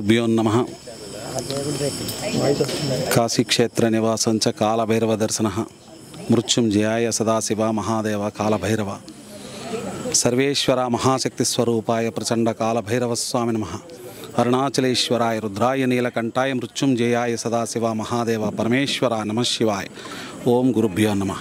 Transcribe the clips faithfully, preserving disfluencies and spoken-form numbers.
గురుభ్యో నమః. కాశీక్షేత్ర నివాసం చ కాలభైరవ దర్శన మృత్యుంజయాయ సదాశివ మహాదేవ కాలభైరవ సర్వేశ్వర మహాశక్తి స్వరూపాయ ప్రచండ కాలభైరవ స్వామి నమః. అరుణాచలేశ్వరాయ రుద్రాయ నీలకంఠాయ మృత్యుంజయాయ సదాశివ మహాదేవ పరమేశ్వర నమః శివాయ. ఓం గురుభ్యో నమః.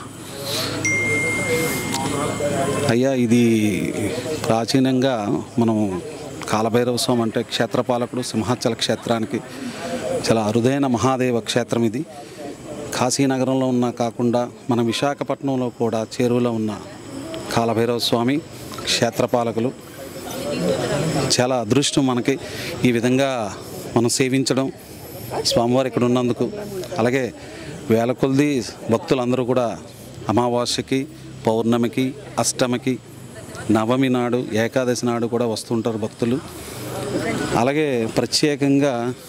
అయ్యా, ఇది ప్రాచీనంగా మనం కాలభైరవ స్వామి అంటే క్షేత్రపాలకుడు, సింహాచల క్షేత్రానికి చాలా అరుదైన మహాదేవ క్షేత్రం ఇది. కాశీనగరంలో ఉన్న కాకుండా మన విశాఖపట్నంలో కూడా చేరువలో ఉన్న కాలభైరవ స్వామి క్షేత్రపాలకులు. చాలా అదృష్టం మనకి ఈ విధంగా మనం సేవించడం, స్వామివారు ఇక్కడ ఉన్నందుకు. అలాగే వేల కొలది భక్తులందరూ కూడా అమావాస్యకి, పౌర్ణమికి, అష్టమికి, నవమి నాడు, ఏకాదశి నాడు కూడా వస్తుంటారు భక్తులు. అలాగే ప్రత్యేకంగా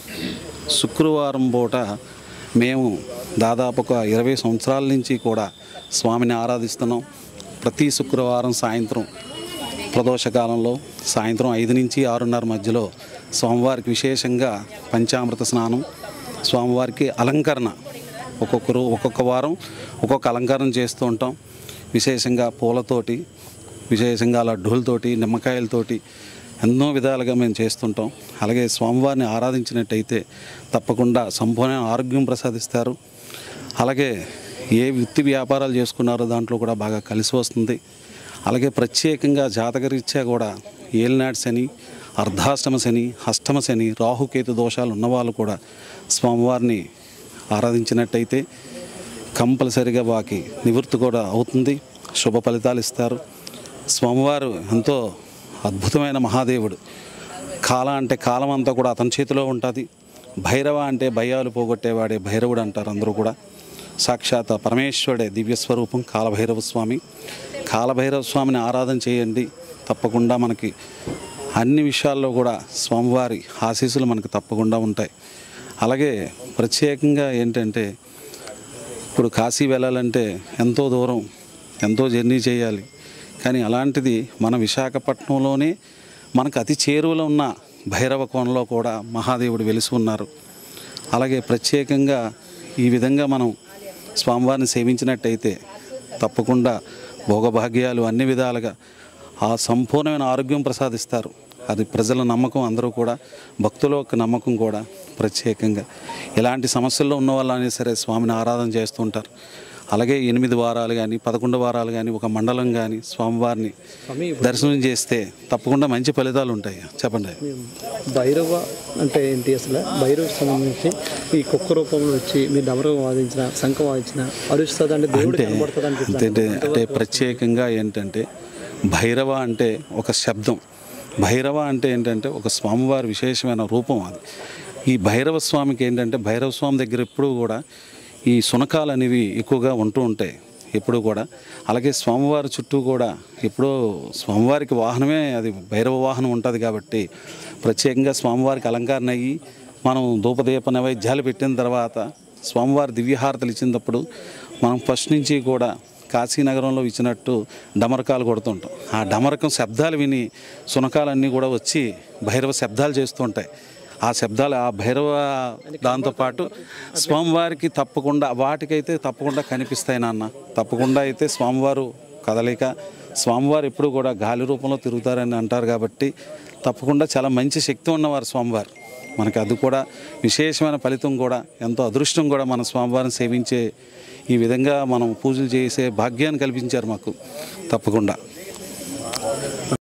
శుక్రవారం పూట మేము దాదాపు ఒక ఇరవై సంవత్సరాల నుంచి కూడా స్వామిని ఆరాధిస్తున్నాం. ప్రతి శుక్రవారం సాయంత్రం ప్రదోషకాలంలో సాయంత్రం ఐదు నుంచి ఆరున్నర మధ్యలో స్వామివారికి విశేషంగా పంచామృత స్నానం, స్వామివారికి అలంకరణ ఒక్కొక్కరు ఒక్కొక్క వారం ఒక్కొక్క అలంకరణ చేస్తూ ఉంటాం. విశేషంగా పూలతోటి, విశేషంగా లడ్డూలతోటి, నిమ్మకాయలతోటి ఎన్నో విధాలుగా మేము చేస్తుంటాం. అలాగే స్వామివారిని ఆరాధించినట్టయితే తప్పకుండా సంపూర్ణ ఆరోగ్యం ప్రసాదిస్తారు. అలాగే ఏ వృత్తి వ్యాపారాలు చేసుకున్నారో దాంట్లో కూడా బాగా కలిసి వస్తుంది. అలాగే ప్రత్యేకంగా జాతకరీత్యా కూడా ఏలినాటి శని, అర్ధాష్టమ శని, అష్టమ శని, రాహుకేతు దోషాలు ఉన్నవాళ్ళు కూడా స్వామివారిని ఆరాధించినట్టయితే కంపల్సరిగా వాకి నివృత్తి కూడా అవుతుంది, శుభ ఫలితాలు ఇస్తారు. స్వామివారు ఎంతో అద్భుతమైన మహాదేవుడు. కాల అంటే కాలం అంతా కూడా అతని చేతిలో ఉంటుంది. భైరవ అంటే భయాలు పోగొట్టేవాడే భైరవుడు అంటారు అందరూ కూడా. సాక్షాత్ పరమేశ్వరుడే దివ్యస్వరూపం కాలభైరవ స్వామి. కాలభైరవ స్వామిని ఆరాధన చేయండి, తప్పకుండా మనకి అన్ని విషయాల్లో కూడా స్వామివారి ఆశీస్సులు మనకు తప్పకుండా ఉంటాయి. అలాగే ప్రత్యేకంగా ఏంటంటే ఇప్పుడు కాశీ వెళ్ళాలంటే ఎంతో దూరం, ఎంతో జర్నీ చేయాలి. కానీ అలాంటిది మన విశాఖపట్నంలోనే మనకు అతి చేరువలో ఉన్న భైరవ కోనలో కూడా మహాదేవుడు వెలిసి ఉన్నారు. అలాగే ప్రత్యేకంగా ఈ విధంగా మనం స్వామివారిని సేవించినట్టయితే తప్పకుండా భోగభాగ్యాలు అన్ని విధాలుగా ఆ సంపూర్ణమైన ఆరోగ్యం ప్రసాదిస్తారు. అది ప్రజల నమ్మకం, అందరూ కూడా భక్తుల యొక్క నమ్మకం కూడా. ప్రత్యేకంగా ఇలాంటి సమస్యల్లో ఉన్న వాళ్ళని సరే స్వామిని ఆరాధన చేస్తుంటారు. అలాగే ఎనిమిది వారాలు కానీ, పదకొండు వారాలు కానీ, ఒక మండలం కానీ స్వామివారిని దర్శనం చేస్తే తప్పకుండా మంచి ఫలితాలు ఉంటాయి. చెప్పండి. భైరవ అంటే ఏంటి అసలు? భైరవ సంబంధించి ఈ కుక్క రూపంలో వచ్చి మీ డమరం వాదించిన, శంఖం వాదించిన అరుస్తుంది అంటే దేవుడు కనబడుతుంది అంటే అంటే ప్రత్యేకంగా ఏంటంటే భైరవ అంటే ఒక శబ్దం. భైరవ అంటే ఏంటంటే ఒక స్వామివారి విశేషమైన రూపం అది. ఈ భైరవ స్వామికి ఏంటంటే భైరవ స్వామి దగ్గర ఎప్పుడూ కూడా ఈ శునకాలు అనేవి ఎక్కువగా ఉంటూ ఉంటాయి ఎప్పుడు కూడా. అలాగే స్వామివారి చుట్టూ కూడా ఎప్పుడో స్వామివారికి వాహనమే అది భైరవ వాహనం ఉంటుంది కాబట్టి ప్రత్యేకంగా స్వామివారికి అలంకరణ అయ్యి మనం ధూపదీప నైవేద్యాలు పెట్టిన తర్వాత స్వామివారి దివ్యహారతలు ఇచ్చినప్పుడు మనం ఫస్ట్ నుంచి కూడా కాశీనగరంలో ఇచ్చినట్టు డమరకాలు కొడుతుంటాం. ఆ డమరకం శబ్దాలు విని శునకాలన్నీ కూడా వచ్చి భైరవ శబ్దాలు చేస్తూ ఉంటాయి. ఆ శబ్దాలు ఆ భైరవ దాంతోపాటు స్వామివారికి తప్పకుండా వాటికైతే తప్పకుండా కనిపిస్తాయి నాన్న. తప్పకుండా అయితే స్వామివారు కదలిక, స్వామివారు ఎప్పుడు కూడా గాలి రూపంలో తిరుగుతారని అంటారు కాబట్టి తప్పకుండా చాలా మంచి శక్తి ఉన్నవారు స్వామివారు. మనకి అది కూడా విశేషమైన ఫలితం కూడా, ఎంతో అదృష్టం కూడా మన స్వామివారిని సేవించే ఈ విధంగా మనం పూజలు చేసే భాగ్యాన్ని కల్పించారు మాకు. తప్పకుండా